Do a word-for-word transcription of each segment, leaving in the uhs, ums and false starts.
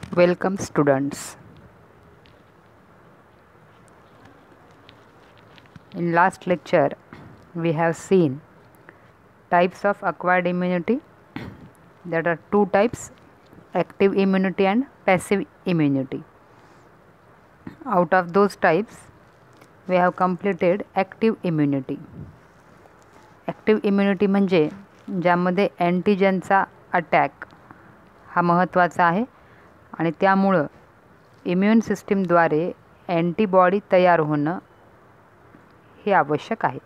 Welcome students. In last lecture we have seen types of acquired immunity. There are two types, active immunity and passive immunity. Out of those types we have completed active immunity. Active immunity म्हणजे ज्यामध्ये अँटीजनचा attack हा महत्त्वाचा आहे आणि त्यामुळे immune सिस्टीमद्वारे antibody तयार होणं हे आवश्यक आहे.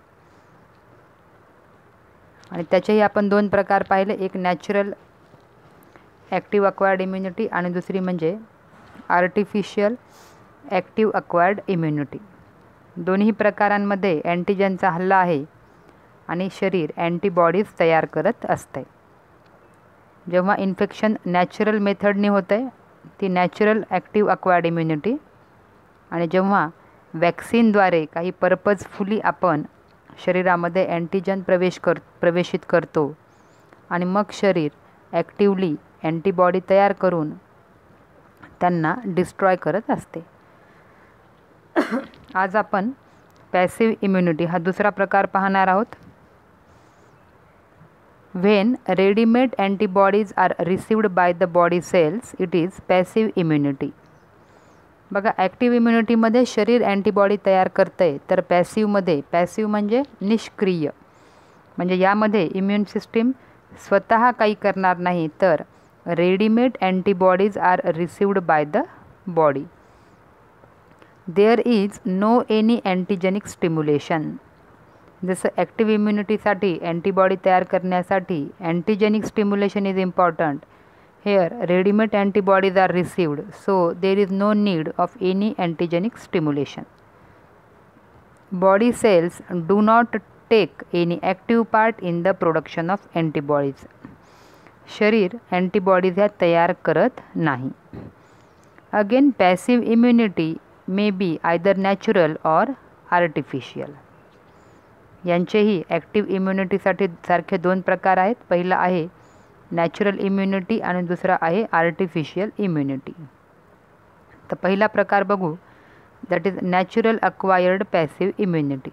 आणि त्याचेही आपण दोन प्रकार पाहिले, एक नॅचरल ॲक्टिव्ह अक्वायर्ड इम्युनिटी आणि दुसरी म्हणजे आर्टिफिशियल ॲक्टिव्ह अक्वायर्ड इम्युनिटी. दोन्ही प्रकारांमध्ये अँटीजनचा हल्ला आहे आणि शरीर अँटीबॉडीज तयार करत असते. जेव्हा इन्फेक्शन नॅचरल मेथडने होते ती नॅचरल ॲक्टिव्ह अक्वायर्ड इम्युनिटी, आणि जेव्हा वॅक्सिनद्वारे काही पर्पजफुली आपण शरीरामध्ये अँटीजन प्रवेश कर प्रवेशित करतो आणि मग शरीर ॲक्टिवली अँटीबॉडी तयार करून त्यांना डिस्ट्रॉय करत असते. आज आपण पॅसिव्ह इम्युनिटी हा दुसरा प्रकार पाहणार आहोत. When ready-made antibodies are received by the body cells, it is passive immunity. बघा, ॲक्टिव्ह इम्युनिटीमध्ये शरीर अँटीबॉडी तयार करते, तर पॅसिव्हमध्ये, पॅसिव्ह म्हणजे निष्क्रिय, म्हणजे यामध्ये इम्युन सिस्टीम स्वतः काही करणार नाही, तर readymade antibodies are received by the body. There is no any antigenic stimulation. जसं ॲक्टिव्ह इम्युनिटीसाठी अँटीबॉडी तयार करण्यासाठी antigenic stimulation is important. Here readymade antibodies are received, so there is no need of any antigenic stimulation. Body cells do not take any active part in the production of antibodies. शरीर antibodies ह्या तयार करत नाही. Again passive immunity may be either natural or artificial. यांचेही active इम्युनिटीसाठी सारखे दोन प्रकार आहेत. पहिला आहे नॅचरल इम्युनिटी आणि दुसरा आहे आर्टिफिशियल इम्युनिटी. तर पहिला प्रकार बघू, that is natural acquired passive immunity.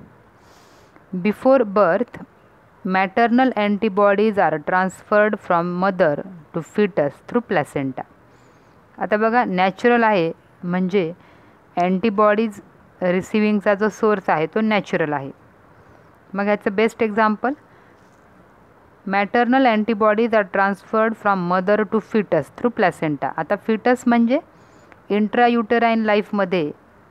Before birth maternal antibodies are transferred from mother to fetus through placenta. आता बघा, नॅचरल आहे म्हणजे अँटीबॉडीज रिसिविंगचा जो सोर्स आहे तो नॅचरल आहे. मग ह्याचं best example, maternal antibodies are transferred from mother to fetus through placenta. आता फिटस म्हणजे इंट्रायुटेराईन लाईफमध्ये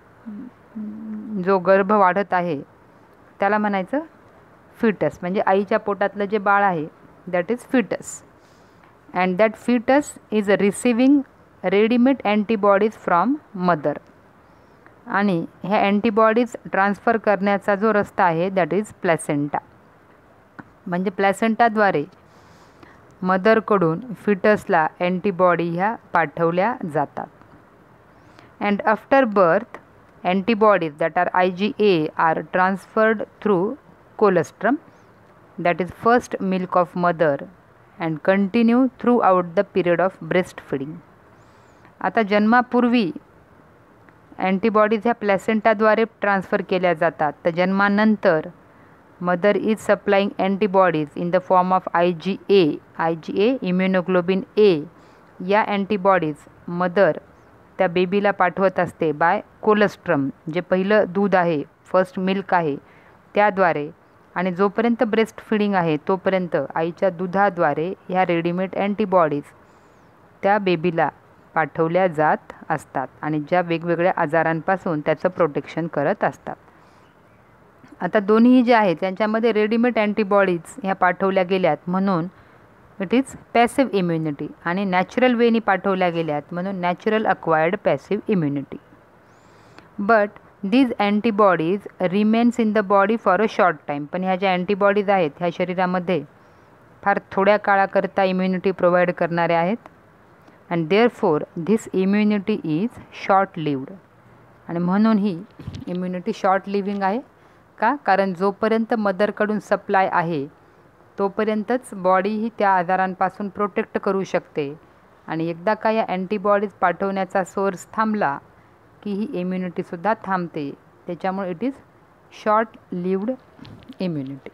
जो गर्भ वाढत आहे त्याला म्हणायचं फिटस, म्हणजे आईच्या पोटातलं जे बाळ आहे that is fetus. And that fetus is receiving readymade antibodies from mother. आणि ह्या अँटीबॉडीज ट्रान्सफर करण्याचा जो रस्ता आहे दॅट इज प्लॅसेंटा. म्हणजे प्लॅसेंटाद्वारे मदरकडून फिटसला अँटीबॉडी ह्या पाठवल्या जातात. And after birth antibodies that are I G A are transferred through colostrum, that is first milk of mother, and continue throughout the period of breast feeding. आता जन्मापूर्वी antibodies ह्या प्लॅसेंटाद्वारे transfer केल्या जातात, तर जन्मानंतर mother is supplying antibodies in the form of I G A. I G A immunoglobin A या antibodies mother त्या बेबीला पाठवत असते बाय कोलेस्ट्रम, जे पहिलं दूध आहे, फर्स्ट मिल्क आहे त्याद्वारे. आणि जोपर्यंत ब्रेस्ट फिडिंग आहे तोपर्यंत आईच्या दुधाद्वारे ह्या रेडीमेड अँटीबॉडीज त्या बेबीला पाठवल्या जात असतात आणि ज्या वेगवेगळ्या आजारांपासून त्याचं प्रोटेक्शन करत असतात. आता दोन्ही जे आहेत त्यांच्यामध्ये रेडीमेड अँटीबॉडीज ह्या पाठवल्या गेल्यात म्हणून इट इज पॅसिव्ह इम्युनिटी, आणि नॅचरल वेनी पाठवल्या गेल्यात म्हणून natural acquired passive immunity. But these antibodies remains in the body for a short time. पण ह्या ज्या अँटीबॉडीज आहेत ह्या शरीरामध्ये फार थोड्या काळाकरता इम्युनिटी प्रोव्हाइड करणाऱ्या आहेत. And therefore this immunity is short lived. आणि म्हणून ही इम्युनिटी शॉर्ट लिव्हिंग आहे. का? कारण जोपर्यंत मदरकडून सप्लाय आहे तोपर्यंतच बॉडी ही त्या आजारांपासून प्रोटेक्ट करू शकते. आणि एकदा का या अँटीबॉडीज पाठवण्याचा सोर्स थांबला की ही इम्युनिटीसुद्धा थांबते. त्याच्यामुळे it is short lived immunity.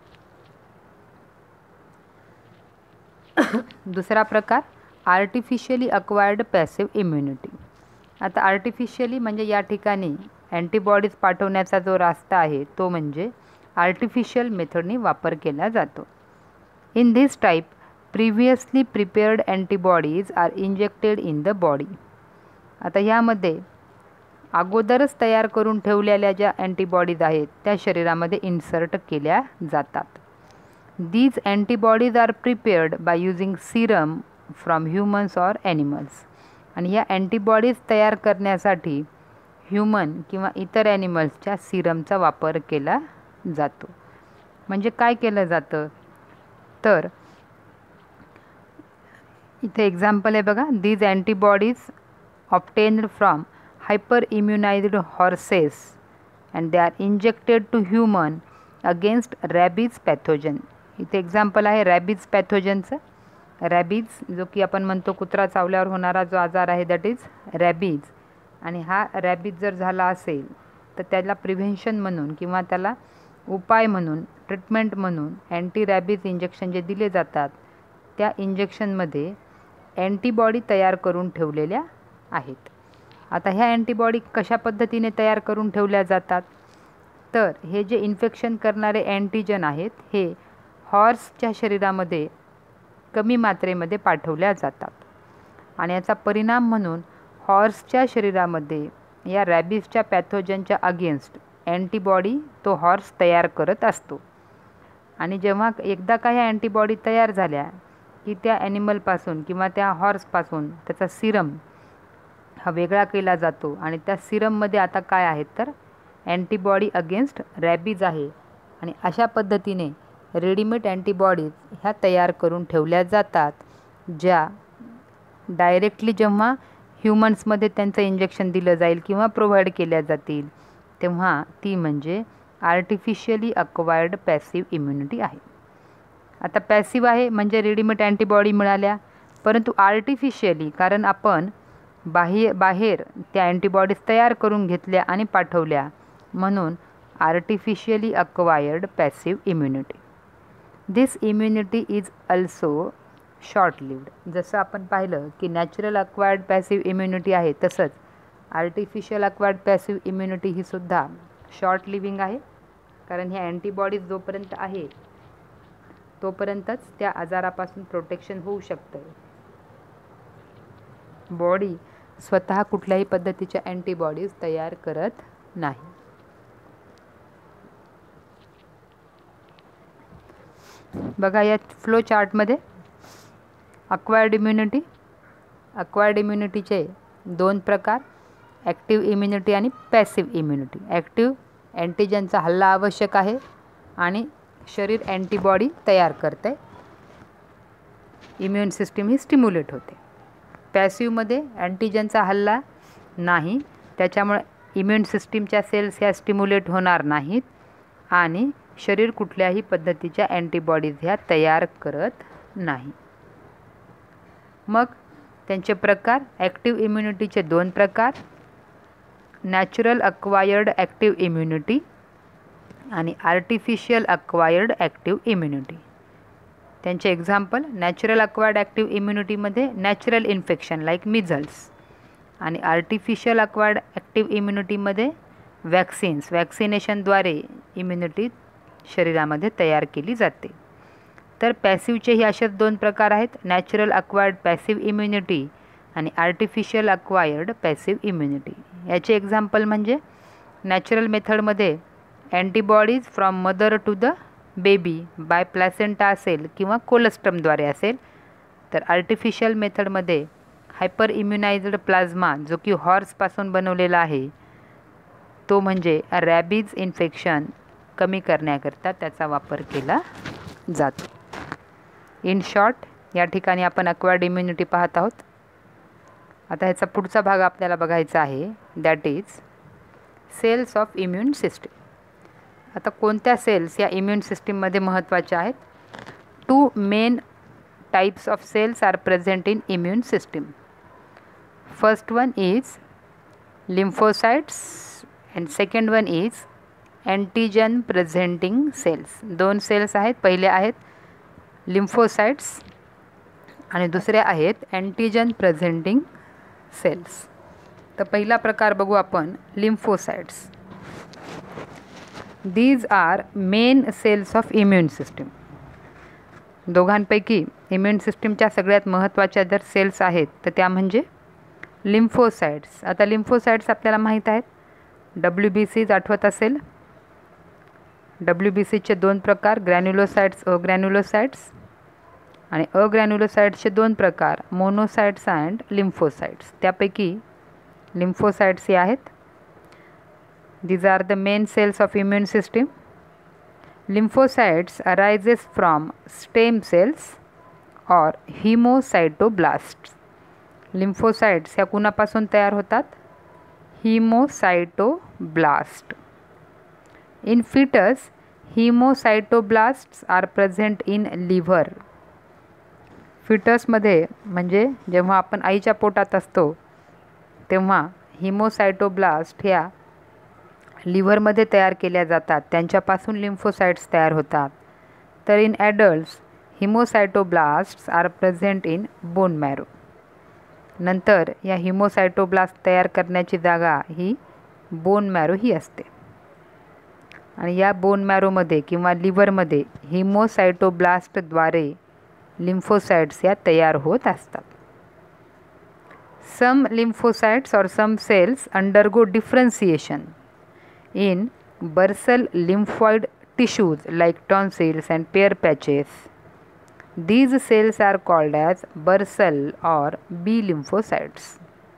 दुसरा प्रकार आर्टिफिशियली अक्वायर्ड पॅसिव्ह इम्युनिटी. आता आर्टिफिशियली म्हणजे या ठिकाणी अँटीबॉडीज पाठवण्याचा जो रास्ता आहे तो म्हणजे आर्टिफिशियल मेथडनी वापर केला जातो. In this type previously prepared antibodies are injected in the body. आता ह्यामध्ये अगोदरच तयार करून ठेवलेल्या ज्या अँटीबॉडीज आहेत त्या शरीरामध्ये इन्सर्ट केल्या जातात. These antibodies are prepared by using serum from humans or animals. आणि या अँटीबॉडीज तयार करण्यासाठी ह्युमन किंवा इतर ॲनिमल्सच्या सिरमचा वापर केला जातो. म्हणजे काय केलं जातं तर इथे एक्झाम्पल आहे बघा. These antibodies obtained from hyper immunized horses and they are injected to human against rabies pathogen. इथे एक्झाम्पल आहे रॅबीज पॅथोजनचं. रॅबीज जो की आपण म्हणतो कुत्रा चावल्यावर होणारा जो आजार आहे दॅट इज रॅबीज. आणि हा रॅबीज जर झाला असेल तर त्याला प्रिव्हेन्शन म्हणून किंवा त्याला उपाय म्हणून ट्रीटमेंट म्हणून अँटी रॅबीज इंजेक्शन जे दिले जातात त्या इंजेक्शनमध्ये अँटीबॉडी तयार करून ठेवलेल्या आहेत. आता ह्या अँटीबॉडी कशा पद्धतीने तयार करून ठेवल्या जातात तर हे जे इन्फेक्शन करणारे अँटीजन आहेत हे हॉर्सच्या शरीरामध्ये कमी मात्रेमध्ये पाठवल्या जातात. आणि याचा परिणाम म्हणून हॉर्सच्या शरीरामध्ये या रॅबीजच्या पॅथोजनच्या अगेन्स्ट अँटीबॉडी तो हॉर्स तयार करत असतो. आणि जेव्हा एकदा का ह्या अँटीबॉडी तयार झाल्या की त्या ॲनिमलपासून किंवा त्या हॉर्सपासून त्याचा सिरम हा वेगळा केला जातो. आणि त्या सिरममध्ये आता काय आहेत तर अँटीबॉडी अगेन्स्ट रॅबीज आहे. आणि अशा पद्धतीने रेडीमेड अँटीबॉडीज ह्या तयार करून ठेवल्या जातात ज्या डायरेक्टली जेव्हा ह्युमन्समध्ये त्यांचं इंजेक्शन दिलं जाईल किंवा प्रोव्हाइड केल्या जातील तेव्हा ती म्हणजे आर्टिफिशियली अक्वायर्ड पॅसिव्ह इम्युनिटी आहे. आता पॅसिव्ह आहे म्हणजे रेडीमेड अँटीबॉडी मिळाल्या, परंतु आर्टिफिशियली कारण आपण बाह्य बाहेर त्या अँटीबॉडीज तयार करून घेतल्या आणि पाठवल्या म्हणून artificially acquired passive immunity. This immunity is also short lived. जसं आपण पाहिलं की नॅचरल अक्वायर्ड पॅसिव्ह इम्युनिटी आहे तसंच आर्टिफिशियल अक्वायर्ड पॅसिव्ह इम्युनिटी ही सुद्धा शॉर्ट लिव्हिंग आहे. कारण ह्या अँटीबॉडीज जोपर्यंत आहे तोपर्यंतच त्या आजारापासून प्रोटेक्शन होऊ शकतं. बॉडी स्वतः कुठल्याही पद्धतीच्या अँटीबॉडीज तयार करत नाही. बघा या फ्लो चार्टमध्ये अक्वायर्ड इम्युनिटी अक्वायर्ड इम्युनिटीचे दोन प्रकार ॲक्टिव्ह इम्युनिटी आणि पॅसिव्ह इम्युनिटी. ॲक्टिव्ह अँटीजनचा हल्ला आवश्यक आहे आणि शरीर अँटीबॉडी तयार करते, इम्युन सिस्टीम ही स्टिम्युलेट होते. पॅसिव्हमध्ये अँटीजनचा हल्ला नाही त्याच्यामुळे इम्युन सिस्टीमच्या सेल्स ह्या स्टिम्युलेट होणार नाहीत आणि शरीर कुठल्याही पद्धतीच्या अँटीबॉडीज ह्या तयार करत नाही. मग त्यांचे प्रकार ॲक्टिव्ह इम्युनिटीचे दोन प्रकार नॅचरल अक्वायर्ड ॲक्टिव्ह इम्युनिटी आणि आर्टिफिशियल अक्वायर्ड ॲक्टिव्ह इम्युनिटी. त्यांचे एक्झाम्पल नॅचरल अक्वायर्ड ॲक्टिव्ह इम्युनिटीमध्ये नॅचरल इन्फेक्शन लाईक मिझल्स आणि आर्टिफिशियल अक्वायर्ड ॲक्टिव्ह इम्युनिटीमध्ये वॅक्सिन्स वॅक्सिनेशनद्वारे इम्युनिटी शरीरामध्ये तयार केली जाते. तर पॅसिव्हचेही असेच दोन प्रकार आहेत नॅचरल अक्वायर्ड पॅसिव्ह इम्युनिटी आणि आर्टिफिशियल अक्वायर्ड पॅसिव्ह इम्युनिटी. याचे एक्झाम्पल म्हणजे नॅचरल मेथडमध्ये antibodies from mother to the baby by placenta असेल किंवा कोलस्ट्रमद्वारे असेल. तर आर्टिफिशियल मेथडमध्ये हायपर इम्युनाइज्ड प्लाझ्मा जो की हॉर्सपासून बनवलेला आहे तो म्हणजे रॅबीज इन्फेक्शन कमी करण्याकरता त्याचा वापर केला जातो. इन शॉर्ट या ठिकाणी आपण अक्वायर्ड इम्युनिटी पाहत आहोत. आता ह्याचा पुढचा भाग आपल्याला बघायचा आहे that is cells of immune system. आता कोणत्या सेल्स या इम्युन सिस्टीममध्ये महत्त्वाच्या आहेत? Two main types of cells are present in immune system. First one is lymphocytes and second one is antigen presenting cells. दोन सेल्स आहेत, पहिले आहेत lymphocytes आणि दुसरे आहेत अँटीजन प्रेझेंटिंग सेल्स. तर पहिला प्रकार बघू आपण lymphocytes. These are main cells of immune system. दोघांपैकी इम्युन सिस्टमच्या सगळ्यात महत्त्वाच्या जर सेल्स आहेत तर त्या म्हणजे लिम्फोसाइट्स. आता लिम्फोसाइट्स आपल्याला माहीत आहेत, डब्ल्यू बी सीज आठवत असेल. डब्ल्यू बी सीचे दोन प्रकार, ग्रॅन्युलोसाइट्स, अग्रॅन्युलोसाइट्स. आणि अग्रॅन्युलोसाइट्सचे दोन प्रकार, मोनोसाइट्स अँड लिम्फोसाइट्स. त्यापैकी लिम्फोसाइट्स हे आहेत. These are the main cells of immune system. Lymphocytes arises from stem cells or hemocytoblasts. Lymphocytes ह्या कुणापासून तयार होतात? Hemocytoblast. In fetus, hemocytoblasts are present in liver. फिटसमध्ये म्हणजे जेव्हा आपण आईच्या पोटात असतो तेव्हा हिमोसायटोब्लास्ट ह्या लिव्हरमध्ये तयार केल्या जातात, त्यांच्यापासून लिम्फोसाइट्स तयार होतात. तर in adults hemocytoblasts are present in bone marrow. नंतर या हिमोसायटोब्लास्ट तयार करण्याची जागा ही बोन मॅरो ही असते आणि या बोन मॅरोमध्ये किंवा लिव्हरमध्ये हिमोसायटोब्लास्टद्वारे लिम्फोसाइट्स या तयार होत असतात. Some lymphocytes or some cells undergo differentiation in bursal lymphoid tissues like tonsils and pear patches. These cells are called as bursal or B lymphocytes.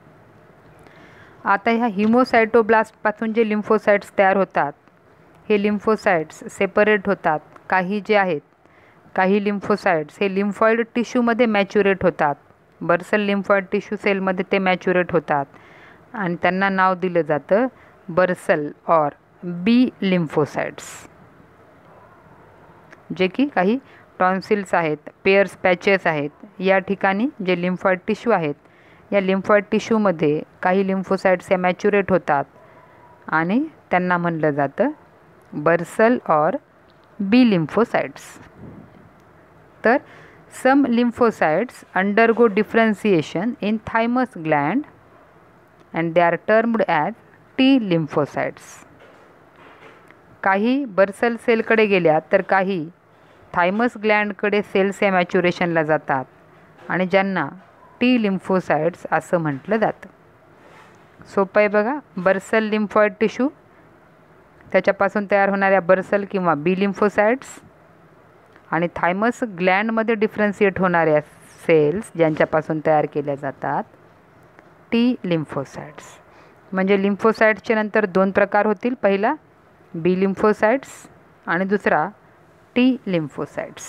आता ह्या हिमोसायटोब्लास्टपासून जे लिम्फोसाइट्स तयार होतात हे लिम्फोसाइट्स सेपरेट होतात. काही जे आहेत काही लिम्फोसाइट्स हे लिम्फॉइड टिश्यूमध्ये मॅच्युरेट होतात. बर्सल लिम्फॉइड टिश्यू सेलमध्ये ते मॅच्युरेट होतात आणि त्यांना नाव दिलं जातं बर्सल और बी लिम्फोसाइट्स. जे की काही टॉन्सिल्स आहेत, पेयर्स पॅचेस आहेत, या ठिकाणी जे लिम्फॉइड टिश्यू आहेत या लिम्फॉइड टिश्यूमध्ये काही लिम्फोसाइट्स या मॅच्युरेट होतात आणि त्यांना म्हणलं जातं बर्सल और बी लिम्फोसाइट्स. तर some lymphocytes undergo differentiation in thymus gland and they are termed as T lymphocytes. काही बर्सल सेलकडे गेल्या तर काही थायमस ग्लँडकडे सेल्स या मॅच्युरेशनला जातात आणि ज्यांना टी लिम्फोसाइट्स असं म्हटलं जातं. सोपं आहे बघा. बर्सल लिम्फॉइड टिश्यू त्याच्यापासून तयार होणाऱ्या बर्सल किंवा बी लिम्फोसाइट्स आणि थायमस ग्लँडमध्ये डिफरन्शिएट होणाऱ्या सेल्स ज्यांच्यापासून तयार केल्या जातात टी लिम्फोसाइट्स. म्हणजे लिम्फोसाइट्सचे नंतर दोन प्रकार होतील, पहिला बी लिम्फोसाइट्स आणि दुसरा T lymphocytes.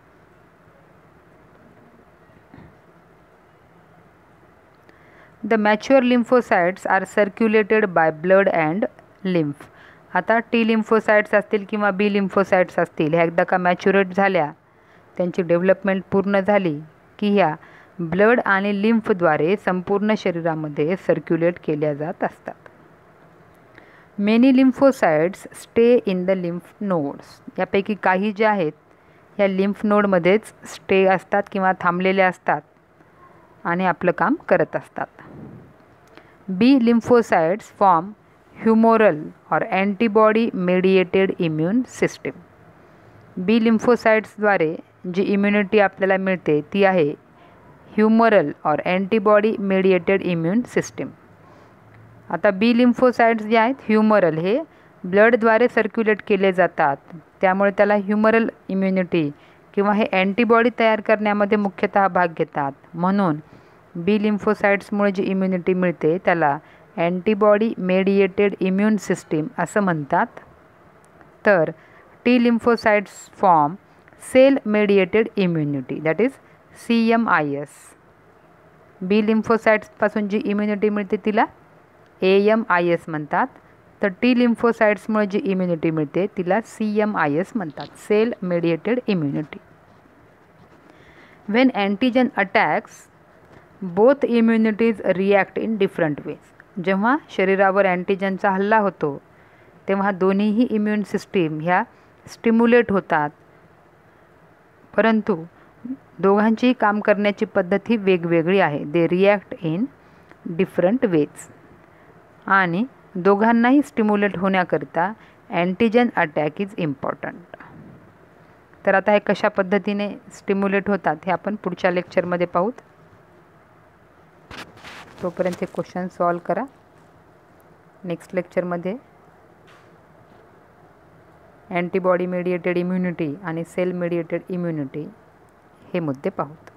The mature lymphocytes are circulated by blood and lymph. आता टी लिम्फोसाइट्स असतील किंवा बी लिम्फोसाइट्स असतील ह्या एकदा का मॅच्युरेट झाल्या, त्यांची डेव्हलपमेंट पूर्ण झाली की ह्या ब्लड आणि लिम्फद्वारे संपूर्ण शरीरामध्ये सर्क्युलेट केल्या जात असतात. Many lymphocytes stay in the lymph nodes. यापैकी काही जे आहेत ह्या लिम्फ नोडमध्येच स्टे असतात किंवा थांबलेले असतात आणि आपलं काम करत असतात. बी लिम्फोसाइट्स फॉर्म ह्युमोरल और antibody mediated immune system. B लिम्फोसाइट्सद्वारे जी इम्युनिटी आपल्याला मिळते ती आहे ह्युमरल और अँटीबॉडी मेडिएटेड इम्यून सिस्टीम. आता बी लिम्फोसाइट्स जे आहेत ह्युमरल हे ब्लडद्वारे सर्क्युलेट केले जातात, त्यामुळे त्याला ह्युमरल इम्युनिटी किंवा हे अँटीबॉडी तयार करण्यामध्ये मुख्यतः भाग घेतात. म्हणून बी लिम्फोसाइट्समुळे जी इम्युनिटी मिळते त्याला अँटीबॉडी मेडिएटेड इम्यून सिस्टीम असं म्हणतात. तर T lymphocytes form cell mediated immunity, that is C M I S. B लिम्फोसाइट्सपासून जी इम्युनिटी मिळते तिला ए एम आय एस म्हणतात. तर टी लिम्फोसाइट्समुळे जी इम्युनिटी मिळते तिला सी एम आय एस म्हणतात, cell mediated immunity. When antigen attacks both immunities react in different ways. जेव्हा शरीरावर अँटीजनचा हल्ला होतो तेव्हा दोन्हीही इम्युन सिस्टीम ह्या स्टिम्युलेट होतात, परंतु दोघांचीही काम करण्याची पद्धत ही वेगवेगळी आहे. They react in different ways. आणि दोघांनाही स्टिम्युलेट होण्याकरिता अँटीजन अटॅक इज इम्पॉर्टंट. तर आता हे कशा पद्धतीने स्टिम्युलेट होतात हे आपण पुढच्या लेक्चरमध्ये पाहूत. तोपर्यंत हे क्वेश्चन सॉल्व करा. नेक्स्ट लेक्चरमध्ये अँटीबॉडी मेडिएटेड इम्युनिटी आणि सेल मेडिएटेड इम्युनिटी हे मुद्दे पाहूत.